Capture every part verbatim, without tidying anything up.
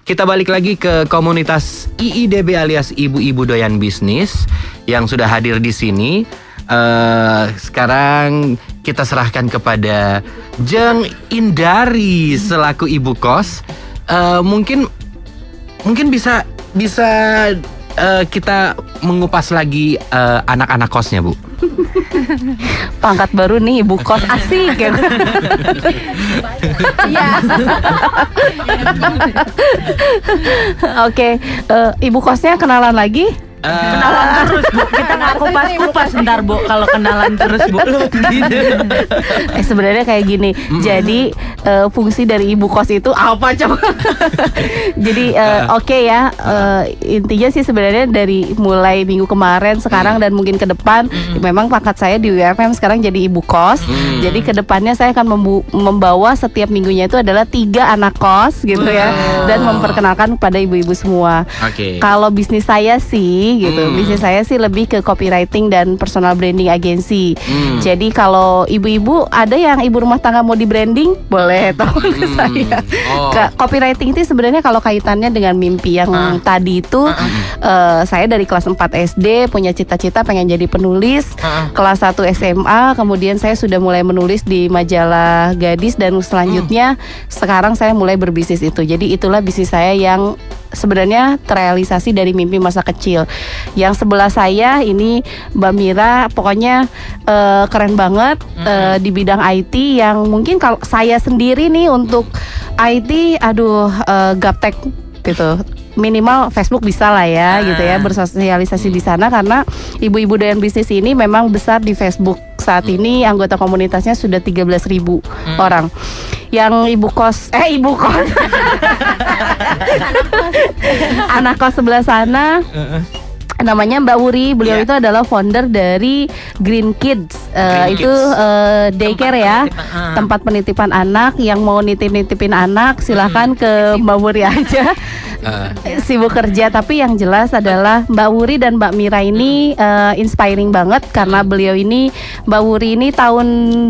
kita balik lagi ke komunitas I I D B alias Ibu-Ibu Doyan Bisnis yang sudah hadir di sini. Uh, sekarang kita serahkan kepada Jeng Indari selaku ibu kos. Uh, mungkin mungkin bisa bisa uh, kita mengupas lagi uh, anak-anak kosnya, Bu. Pangkat baru nih, ibu kos, asik gitu. Iya. Oke, uh, ibu kosnya kenalan lagi? Uh, kenalan terus, Bu. Kita nggak kupas-kupas ntar, Bu. Kalau kenalan terus, Bu. eh sebenarnya kayak gini. Mm-hmm. Jadi uh, fungsi dari ibu kos itu apa coba? Jadi uh, oke okay ya. Uh, intinya sih sebenarnya dari mulai minggu kemarin, sekarang mm. dan mungkin ke depan, mm. memang pangkat saya di U F M sekarang jadi ibu kos. Mm. Jadi ke depannya saya akan membu- membawa setiap minggunya itu adalah tiga anak kos gitu ya, oh. dan memperkenalkan kepada ibu-ibu semua. Okay. Kalau bisnis saya sih gitu. Hmm. Bisnis saya sih lebih ke copywriting dan personal branding agency. Hmm. Jadi kalau ibu-ibu ada yang ibu rumah tangga mau di branding, boleh tolong ke saya. Oh. Ke copywriting itu sebenarnya kalau kaitannya dengan mimpi yang uh. tadi itu, uh. Uh, saya dari kelas empat S D punya cita-cita pengen jadi penulis. Uh. Kelas satu S M A kemudian saya sudah mulai menulis di majalah Gadis dan selanjutnya uh. sekarang saya mulai berbisnis itu. Jadi itulah bisnis saya yang sebenarnya terrealisasi dari mimpi masa kecil. Yang sebelah saya ini Mbak Mira, pokoknya uh, keren banget uh, di bidang I T yang mungkin kalau saya sendiri nih untuk I T, aduh uh, gaptek gitu. Minimal Facebook bisa lah ya, ah. gitu ya, bersosialisasi di sana karena ibu-ibu doyan bisnis ini memang besar di Facebook. Saat hmm. ini anggota komunitasnya sudah tiga belas ribu hmm. orang. Yang ibu kos, eh ibu kos, anak kos sebelah sana. Uh-uh. Namanya Mbak Wuri, beliau yeah. itu adalah founder dari Green Kids. Uh, Green itu uh, daycare tempat ya, penitipan, uh. tempat penitipan anak. Yang mau nitip-nitipin anak silahkan hmm. ke Mbak Wuri aja. Uh. Sibuk kerja, tapi yang jelas adalah Mbak Wuri dan Mbak Mira ini uh, inspiring banget karena beliau ini, Mbak Wuri ini tahun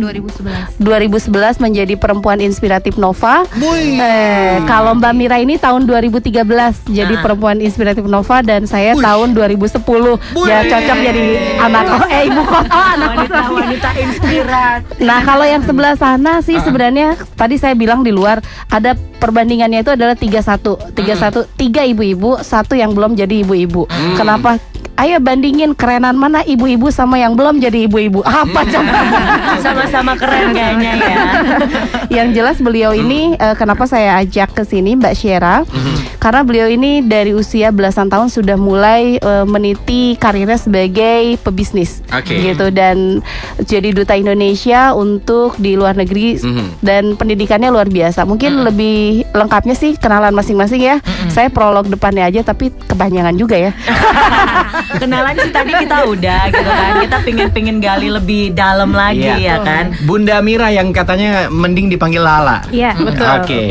dua ribu sebelas menjadi perempuan inspiratif Nova. Eh, kalau Mbak Mira ini tahun dua ribu tiga belas jadi uh. perempuan inspiratif Nova dan saya Buy. tahun dua ribu sepuluh. Ya cocok jadi anak kos, eh ibu kos, oh anak kos wanita inspiratif. Nah kalau yang sebelah sana sih uh. sebenarnya tadi saya bilang di luar ada perbandingannya itu adalah tiga satu tiga satu tiga ibu-ibu, satu yang belum jadi ibu-ibu. Hmm. Kenapa? Ayo bandingin kerenan mana ibu-ibu sama yang belum jadi ibu-ibu. Apa coba? Sama-sama keren kayaknya ya. Yang jelas beliau ini uh, kenapa saya ajak ke sini Mbak Syera? Mm-hmm. Karena beliau ini dari usia belasan tahun sudah mulai uh, meniti karirnya sebagai pebisnis. Okay. Gitu dan jadi duta Indonesia untuk di luar negeri mm-hmm. dan pendidikannya luar biasa. Mungkin mm-hmm. lebih lengkapnya sih kenalan masing-masing ya. Mm-hmm. Saya prolog depannya aja tapi kepanjangan juga ya. Kenalan sih tadi kita udah gitu kan. Kita pingin-pingin gali lebih dalam lagi yeah. ya kan. Bunda Mira yang katanya mending dipanggil Lala. Iya, yeah, betul. Oke. Okay.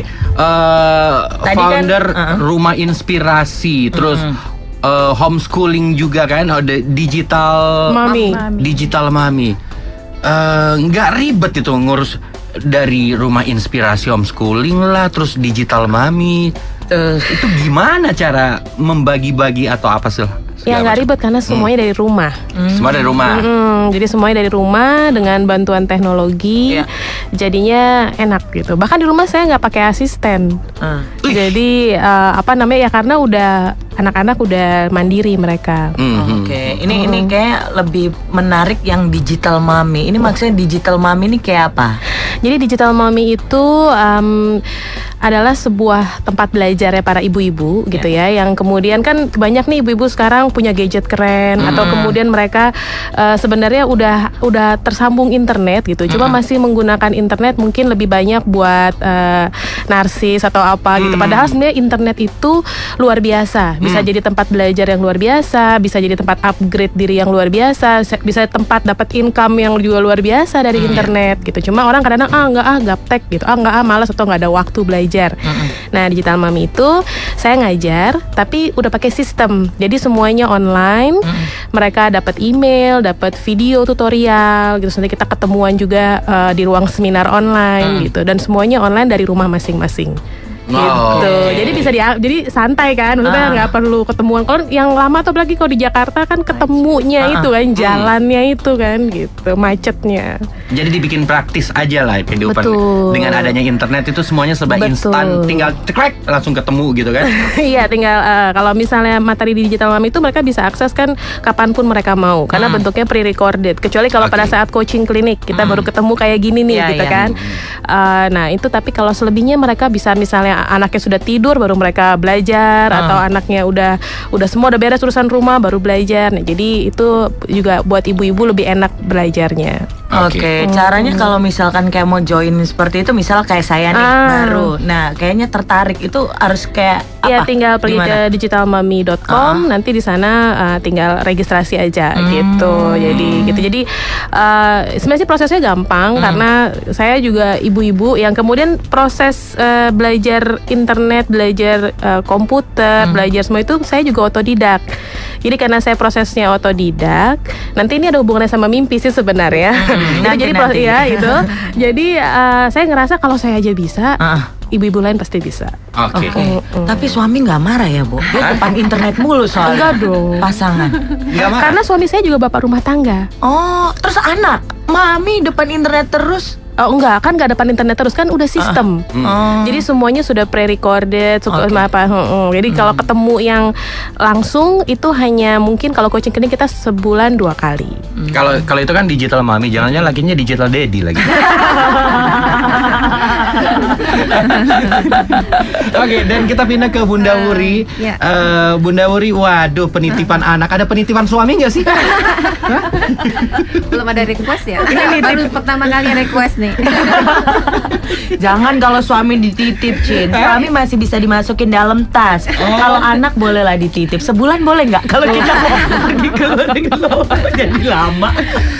Uh, founder kan, uh-huh. Rumah Inspirasi, terus uh-huh. uh, homeschooling juga kan, ada digital mami. Digital mami. Uh, nggak ribet itu ngurus dari Rumah Inspirasi homeschooling lah, terus digital mami. Uh, itu gimana cara membagi-bagi atau apa sih? Ya nggak ribet karena semuanya hmm. dari rumah. Hmm. Semua dari rumah. Hmm, jadi semuanya dari rumah dengan bantuan teknologi. Yeah. Jadinya enak gitu. Bahkan di rumah saya nggak pakai asisten. Uh. Jadi uh, apa namanya ya karena udah anak-anak udah mandiri mereka. Mm-hmm. Oke, okay. ini mm. ini kayak lebih menarik yang digital mami. Ini maksudnya digital mami ini kayak apa? Jadi digital mami itu um, adalah sebuah tempat belajar ya para ibu-ibu gitu yeah. ya, yang kemudian kan banyak nih ibu-ibu sekarang punya gadget keren mm. atau kemudian mereka uh, sebenarnya udah udah tersambung internet gitu, mm. cuma masih menggunakan internet mungkin lebih banyak buat uh, narsis atau apa mm. gitu. Padahal sebenarnya internet itu luar biasa, bisa mm. jadi tempat belajar yang luar biasa, bisa jadi tempat upgrade diri yang luar biasa, bisa tempat dapat income yang juga luar biasa dari mm. internet gitu. Cuma orang kadang-kadang ah nggak ah gaptek gitu, ah nggak ah malas atau nggak ada waktu belajar. Mm-hmm. Nah digital mami itu saya ngajar tapi udah pakai sistem, jadi semuanya online. Mm-hmm. Mereka dapat email, dapat video tutorial gitu. Nanti kita ketemuan juga uh, di ruang seminar online mm-hmm. gitu, dan semuanya online dari rumah masing-masing. gitu. oke. Jadi bisa di jadi santai kan, maksudnya Ah. nggak perlu ketemuan. Kalau yang lama atau apalagi kalau di Jakarta kan ketemunya Ah. itu kan, jalannya itu kan gitu, macetnya. Jadi dibikin praktis aja lah kehidupan. Betul. Dengan adanya internet itu semuanya serba Betul. instan, tinggal cekrek langsung ketemu gitu kan. Iya, tinggal uh, kalau misalnya materi di Digital Mami itu mereka bisa akses kan kapanpun mereka mau, karena Hmm. bentuknya pre-recorded. Kecuali kalau pada Oke. saat coaching klinik kita baru ketemu kayak gini nih Iya, gitu iya. kan. Uh, nah itu tapi kalau selebihnya mereka bisa misalnya anaknya sudah tidur baru mereka belajar, Ah. atau anaknya udah udah semua udah beres urusan rumah baru belajar. Nah jadi itu juga buat ibu-ibu lebih enak belajarnya. Oke, caranya kalau misalkan kayak mau join seperti itu, misal kayak saya nih Ah. baru, nah kayaknya tertarik itu harus kayak apa? Ya tinggal pergi Gimana? ke digital mami dot com, nanti di sana uh, tinggal registrasi aja Hmm. gitu. Jadi gitu. Jadi uh, sebenarnya sih prosesnya gampang Hmm. karena saya juga ibu-ibu yang kemudian proses uh, belajar internet, belajar uh, komputer, Hmm. belajar semua itu saya juga otodidak. Jadi karena saya prosesnya otodidak, nanti ini ada hubungannya sama mimpi sih sebenarnya. Itu nanti, jadi pro- nanti. ya itu. Jadi uh, saya ngerasa kalau saya aja bisa, Ah. ibu-ibu lain pasti bisa. Oke. Oke. Mm-mm. Tapi suami nggak marah ya, Bu? Dia depan internet mulu soalnya. Enggak dong. Pasangan. Nggak marah? Karena suami saya juga bapak rumah tangga. Oh, terus anak, mami depan internet terus. Oh enggak, kan nggak depan internet terus kan udah sistem. Oh. Jadi semuanya sudah pre-recorded, suka Oke. apa. heeh. Jadi kalau ketemu yang langsung itu hanya mungkin kalau coaching klinik kita sebulan dua kali. Kalau kalau itu kan digital mami, jangan-jangan lakinya digital daddy lagi. Oke, dan kita pindah ke Bunda Wuri. ya. Eh, Bunda Wuri, waduh penitipan anak. Ada penitipan suami nggak sih? Belum ada request ya? Ini baru pertama kali request nih. Jangan kalau suami dititip, Cin. Suami masih bisa dimasukin dalam tas. Kalau anak bolehlah dititip. Sebulan boleh nggak? Kalau kita mau pergi ke luar negeri jadi lama.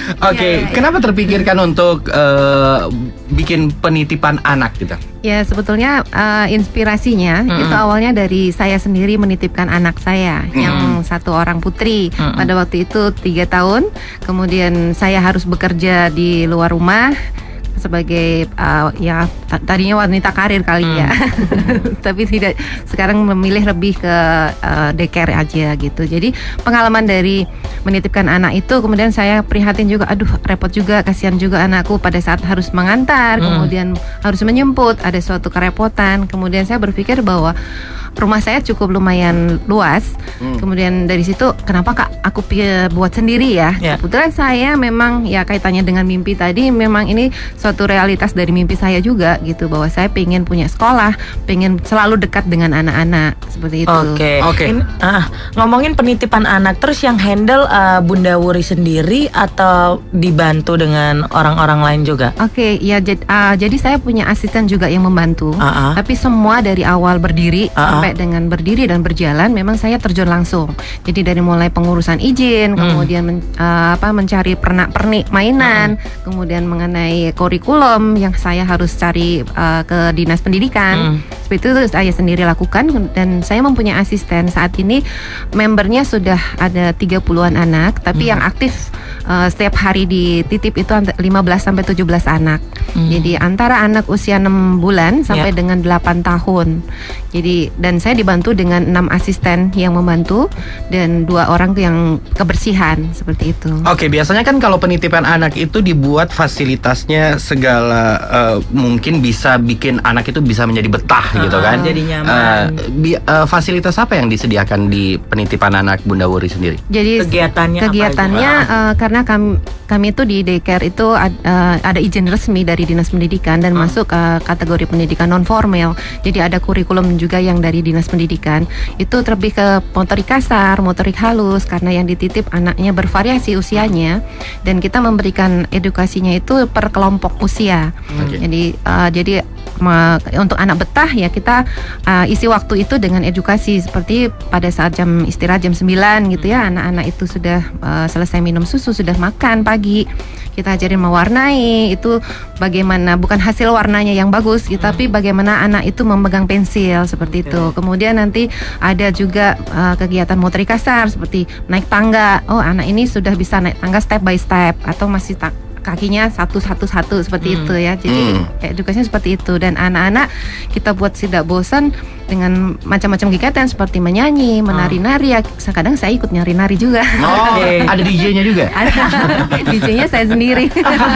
Oke, kenapa terpikirkan untuk eh, bikin penitipan anak gitu? Ya sebetulnya eh, inspirasinya Mm-mm. itu awalnya dari saya sendiri menitipkan anak saya yang satu orang putri. Mm-mm. Pada waktu itu tiga tahun. Kemudian saya harus bekerja di luar rumah sebagai uh, ya ta- tadinya wanita karir kali ya, tapi tidak, sekarang memilih lebih ke uh, daycare aja gitu. Jadi pengalaman dari menitipkan anak itu, kemudian saya prihatin juga, aduh repot juga, kasihan juga anakku pada saat harus mengantar, Hmm. kemudian harus menjemput, ada suatu kerepotan. Kemudian saya berpikir bahwa rumah saya cukup lumayan luas. Hmm. Kemudian dari situ kenapa Kak aku pi- buat sendiri ya? Ya. Kebetulan saya memang ya kaitannya dengan mimpi tadi, memang ini suatu realitas dari mimpi saya juga gitu, bahwa saya pengen punya sekolah, pengen selalu dekat dengan anak-anak seperti itu. Oke. Oke. Ini, ah, ngomongin penitipan anak, terus yang handle uh, Bunda Wuri sendiri atau dibantu dengan orang-orang lain juga? Oke, ya jad- ah, jadi saya punya asisten juga yang membantu. Ah, ah. Tapi semua dari awal berdiri Ah, ah. sampai dengan berdiri dan berjalan memang saya terjun langsung. Jadi dari mulai pengurusan izin, Hmm. kemudian men- ah, apa mencari pernak-pernik mainan, kemudian mengenai kurikulum yang saya harus cari ah, ke dinas pendidikan. Hmm. Seperti itu saya sendiri lakukan, dan saya mempunyai asisten. Saat ini membernya sudah ada tiga puluhan anak, tapi yang aktif uh, setiap hari di titip itu ant- lima belas sampai tujuh belas anak. Hmm. Jadi antara anak usia enam bulan sampai Ya. dengan delapan tahun. Jadi dan saya dibantu dengan enam asisten yang membantu dan dua orang yang kebersihan seperti itu. Oke, biasanya kan kalau penitipan anak itu dibuat fasilitasnya segala eh, mungkin bisa bikin anak itu bisa menjadi betah gitu Ah, kan. jadi nyaman. Eh, bi- eh, fasilitas apa yang disediakan di penitipan anak Bunda Wuri sendiri? Jadi Kegiatannya apa kegiatannya aja? eh, karena kami kami itu di daycare itu ad- eh, ada izin resmi dari dinas pendidikan dan Hmm. masuk ke kategori pendidikan non formal. Jadi ada kurikulum juga yang dari dinas pendidikan. Itu terlebih ke motorik kasar, motorik halus, karena yang dititip anaknya bervariasi usianya dan kita memberikan edukasinya itu per kelompok usia. Oke. Jadi eh, jadi ma- untuk anak betah ya kita eh, isi waktu itu dengan edukasi, seperti pada saat jam istirahat jam sembilan gitu ya, anak-anak itu sudah eh, selesai minum susu, sudah makan pagi, kita ajarin mewarnai itu bagaimana, bukan hasil warnanya yang bagus gitu, tapi bagaimana anak itu memegang pensil seperti itu. Kemudian nanti ada juga eh, kegiatan motorik kasar seperti naik tangga. Oh, anak ini sudah bisa naik tangga step by step atau masih ta- kakinya satu satu satu seperti Hmm. itu ya. Jadi Hmm. edukasinya seperti itu, dan anak-anak kita buat tidak bosan dengan macam-macam kegiatan seperti menyanyi, menari-nari. Ya, kadang saya ikut nyari-nari juga. Oh, ada D J-nya juga. D J-nya saya sendiri.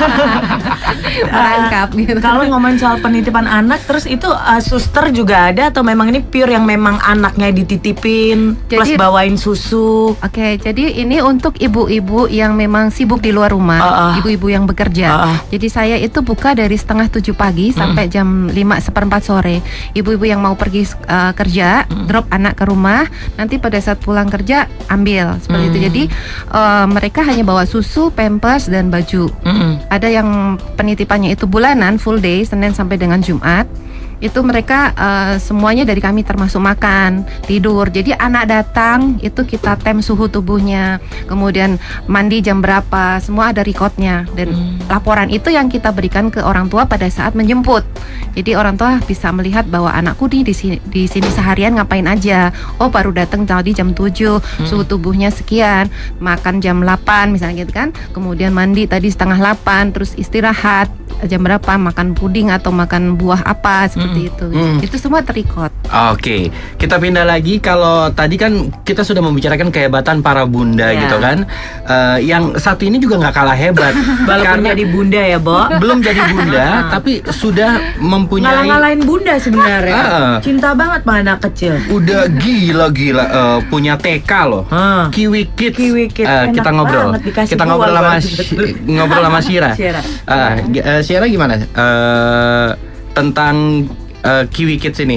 Merangkap gitu. Kalau ngomongin soal penitipan anak, terus itu uh, suster juga ada atau memang ini pure yang memang anaknya dititipin plus Jadi- bawain susu? Oke, jadi ini untuk ibu-ibu yang memang sibuk di luar rumah, Ah, ah. ibu-ibu yang bekerja. Ah, ah. Jadi saya itu buka dari setengah tujuh pagi sampai jam lima seperempat sore. Ibu-ibu yang mau pergi uh, kerja, drop anak ke rumah, nanti pada saat pulang kerja ambil seperti itu. Mm. Jadi uh, mereka hanya bawa susu, pampers dan baju. Mm-mm. Ada yang penitipannya itu bulanan, full day, Senin sampai dengan Jumat. Itu mereka uh, semuanya dari kami termasuk makan, tidur. Jadi anak datang itu kita tem suhu tubuhnya, kemudian mandi jam berapa, semua ada recordnya. Dan Hmm. laporan itu yang kita berikan ke orang tua pada saat menjemput. Jadi orang tua bisa melihat bahwa anakku nih di sini, di sini seharian ngapain aja. Oh baru datang tadi jam tujuh, suhu tubuhnya sekian, makan jam delapan misalnya gitu kan. Kemudian mandi tadi setengah delapan, terus istirahat jam berapa, makan puding atau makan buah apa seperti itu. Hmm. Itu semua terikot. Oke, kita pindah lagi. Kalau tadi kan kita sudah membicarakan kehebatan para bunda Ya. gitu kan. Eh, yang satu ini juga nggak kalah hebat. Walaupun jadi bunda ya, Bo. belum jadi bunda, tapi sudah mempunyai Ngalah-ngalahin bunda sebenarnya. Ah. Cinta banget sama anak kecil. udah gila-gila eh, punya T K loh. Ah. Kiwi Kids. Kiwi Kids. Eh, Enak kita ngobrol. banget, dikasih Kita ngobrol buah sama baru. Sy- ngobrol sama Syira. Syira. Ah, g- eh, Syira gimana? Eh, tentang eh, Kiwi Kids ini.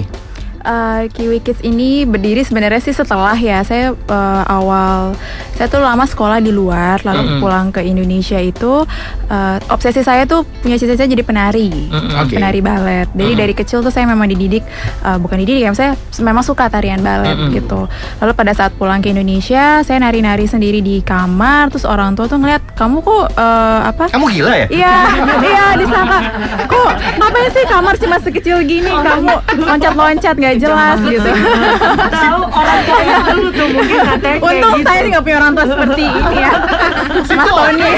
Uh, Kiwi Kids ini berdiri sebenarnya sih setelah ya saya uh, awal saya tuh lama sekolah di luar lalu Mm-mm. pulang ke Indonesia itu uh, obsesi saya tuh punya cita-cita jadi penari Mm-mm. Oke. penari balet. Jadi Mm-mm. dari kecil tuh saya memang dididik uh, bukan dididik ya saya memang suka tarian balet Mm-mm. gitu. Lalu pada saat pulang ke Indonesia saya nari-nari sendiri di kamar terus orang tua tuh ngeliat kamu kok uh, apa Kamu gila ya? Iya, iya disangka kok ngapain sih kamar cuma sekecil gini kamu loncat-loncat nggak jelas gitu. Tahu orang kaya dulu tuh mungkin katanya kayak Untung gitu. saya nggak punya orang tua seperti ini ya, Mas Tony.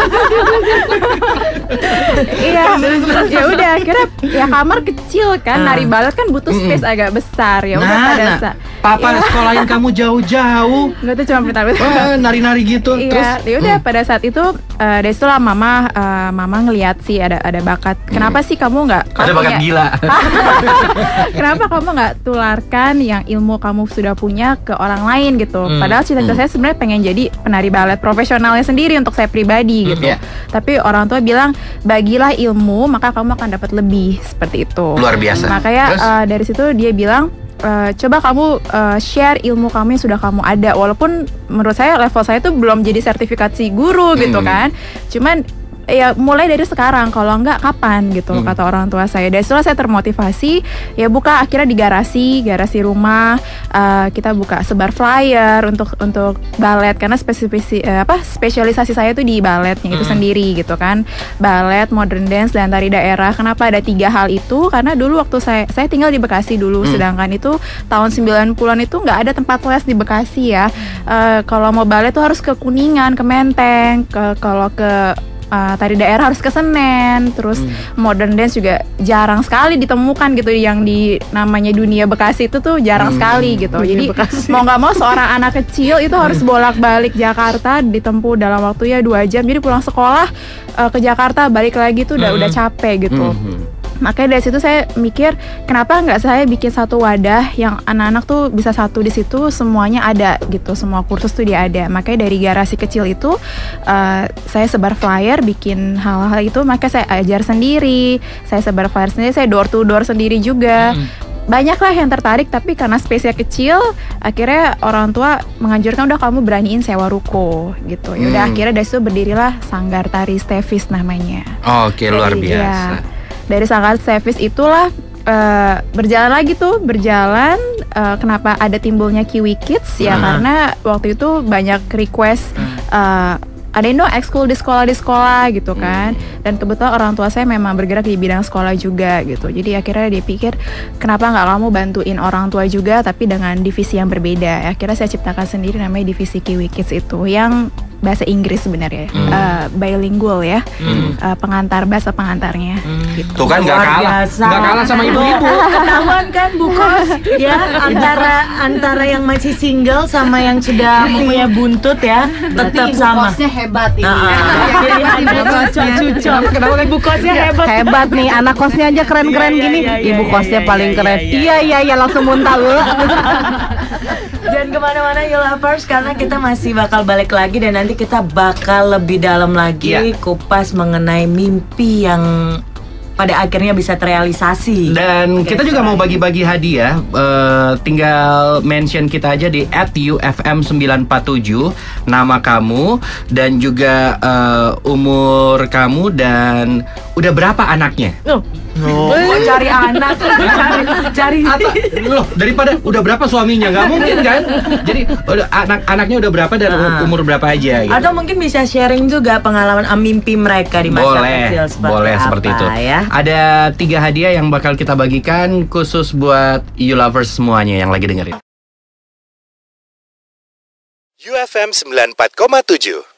Iya, ya udah akhirnya ya kamar kecil kan, Ah. nari balet kan butuh Mm-mm. space agak besar ya udah Nah, pada nah, sa- papa Iya. sekolahin kamu jauh-jauh. nggak tuh cuma bentar-bentar. Wah, nari-nari gitu. Terus Iya, ya udah pada saat itu eh, dari situlah mama eh, mama ngelihat sih ada ada bakat. Kenapa sih kamu nggak ada kamu bakat punya- gila. Kenapa kamu nggak tularkan yang ilmu kamu sudah punya ke orang lain gitu? Hmm. Padahal cita-cita Hmm. saya sebenarnya pengen jadi penari balet profesionalnya sendiri untuk saya pribadi gitu. Iya. Tapi orang tua bilang bagilah ilmu maka kamu akan dapat lebih seperti itu. Luar biasa. Makanya Terus? eh, dari situ dia bilang eh, coba kamu eh, share ilmu kamu yang sudah kamu ada. Walaupun menurut saya level saya tuh belum jadi sertifikasi guru gitu Hmm. kan. Cuman ya mulai dari sekarang, kalau enggak kapan gitu Hmm. kata orang tua saya. Dan setelah saya termotivasi, ya buka akhirnya di garasi, garasi rumah eh, kita buka sebar flyer untuk untuk balet karena spesifisi eh, apa spesialisasi saya tuh di baletnya itu Hmm. sendiri gitu kan. Balet, modern dance dan tari daerah. Kenapa ada tiga hal itu? Karena dulu waktu saya saya tinggal di Bekasi dulu, Hmm. sedangkan itu tahun sembilan puluhan itu nggak ada tempat les di Bekasi ya. Eh, kalau mau balet tuh harus ke Kuningan, ke Menteng, ke kalau ke uh, tari daerah harus ke Senen, terus modern dance juga jarang sekali ditemukan gitu yang di namanya dunia Bekasi itu tuh jarang Hmm. sekali gitu. Jadi mau nggak mau seorang anak kecil itu harus bolak-balik Jakarta ditempuh dalam waktu ya dua jam. Jadi pulang sekolah uh, ke Jakarta balik lagi tuh udah Hmm. udah capek gitu. Mhm. Makanya dari situ saya mikir kenapa nggak saya bikin satu wadah yang anak-anak tuh bisa satu di situ semuanya ada gitu, semua kursus tuh dia ada. Makanya dari garasi kecil itu uh, saya sebar flyer bikin hal-hal itu, makanya saya ajar sendiri, saya sebar flyer sendiri, saya door to door sendiri juga. Banyak lah yang tertarik, tapi karena space-nya kecil akhirnya orang tua menganjurkan udah kamu beraniin sewa ruko gitu. Ya udah Hmm. akhirnya dari situ berdirilah Sanggar Tari Stevis namanya. Oke, luar Dari- biasa. ya, dari Sanggar Stevis itulah eh, berjalan lagi tuh berjalan eh, kenapa ada timbulnya Kiwi Kids ya, Hmm. karena waktu itu banyak request eh, ada dong ekskul di sekolah di sekolah gitu kan, dan kebetulan orang tua saya memang bergerak di bidang sekolah juga gitu. Jadi akhirnya dia pikir kenapa nggak kamu bantuin orang tua juga tapi dengan divisi yang berbeda. Akhirnya saya ciptakan sendiri namanya divisi Kiwi Kids itu yang bahasa Inggris sebenarnya, Hmm. uh, bilingual ya, Hmm. uh, pengantar bahasa pengantarnya. Gitu. Tuh kan nggak Luar kalah, biasa. nggak kalah sama ibu-ibu. Ketahuan kan Bu Kos ya, antara antara yang masih single sama yang sudah punya buntut ya, tetap sama. hebat ini. Nah, jadi ada cocok-cocok. Kenapa kan Bu Kosnya hebat. Hebat nih, anak kosnya aja keren-keren Iya, iya, gini. iya, iya, Ibu iya, kosnya iya, paling iya, keren. iya, Iya iya iya langsung muntah lu. Jangan kemana-mana You Lovers, karena kita masih bakal balik lagi dan nanti kita bakal lebih dalam lagi Iya. kupas mengenai mimpi yang pada akhirnya bisa terrealisasi. Dan kita juga mau bagi-bagi hadiah. Eh, tinggal mention kita aja di at U F M sembilan empat tujuh, nama kamu dan juga eh, umur kamu dan udah berapa anaknya. Oh, kok cari anak, cari cari Atau loh, daripada udah berapa suaminya, nggak mungkin kan. Jadi udah, anak-anaknya udah berapa dan Ah. umur berapa aja gitu. Atau mungkin bisa sharing juga pengalaman ah, mimpi mereka di masa boleh, kecil seperti boleh apa, seperti itu. ya. Ada tiga hadiah yang bakal kita bagikan khusus buat You Lovers semuanya yang lagi dengerin. U F M sembilan puluh empat koma tujuh.